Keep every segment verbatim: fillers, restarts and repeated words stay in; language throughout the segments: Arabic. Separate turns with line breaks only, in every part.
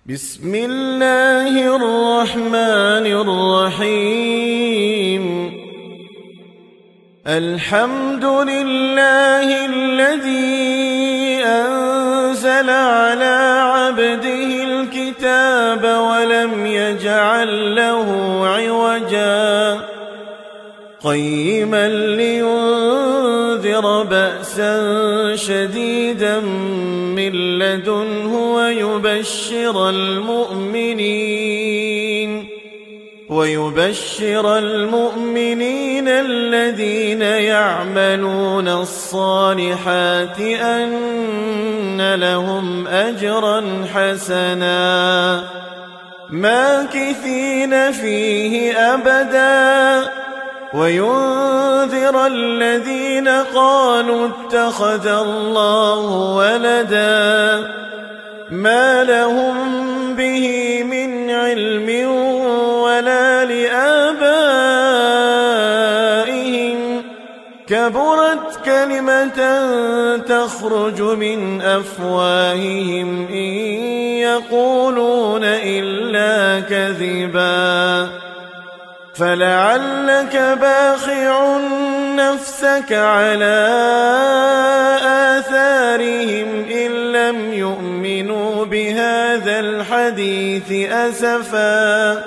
بسم الله الرحمن الرحيم الحمد لله الذي أنزل على عبده الكتاب ولم يجعل له عوجا قيما لينذر بأسا شديدا من لدنه ويبشر المؤمنين ويبشر المؤمنين الذين يعملون الصالحات أن لهم أجرا حسنا ماكثين فيه أبدا وينذر الذين قالوا اتخذ الله ولدا ما لهم به من علم ولا لآبائهم كبرت كلمة تخرج من أفواههم إن يقولون إلا كذبا فلعلك باخع نفسك على آثارهم إن لم يؤمنوا بهذا الحديث أسفا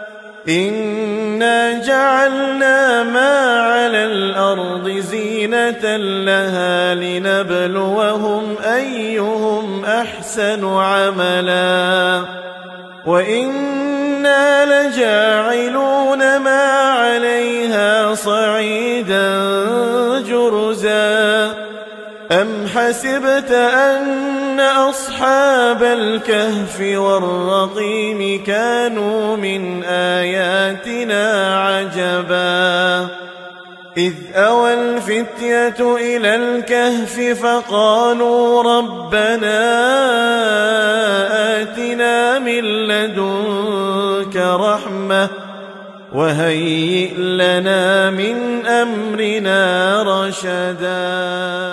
إنا جعلنا ما على الأرض زينة لها لنبلوهم أيهم أحسن عملا وإنا لجاعلون ما عليها صعيدا جرزا أم حسبت أن أصحاب الكهف والرقيم كانوا من آياتنا عجبا إذ أوى الفتية إلى الكهف فقالوا ربنا آتنا من لدنك رحمة وهيئ لنا من أمرنا رشدا.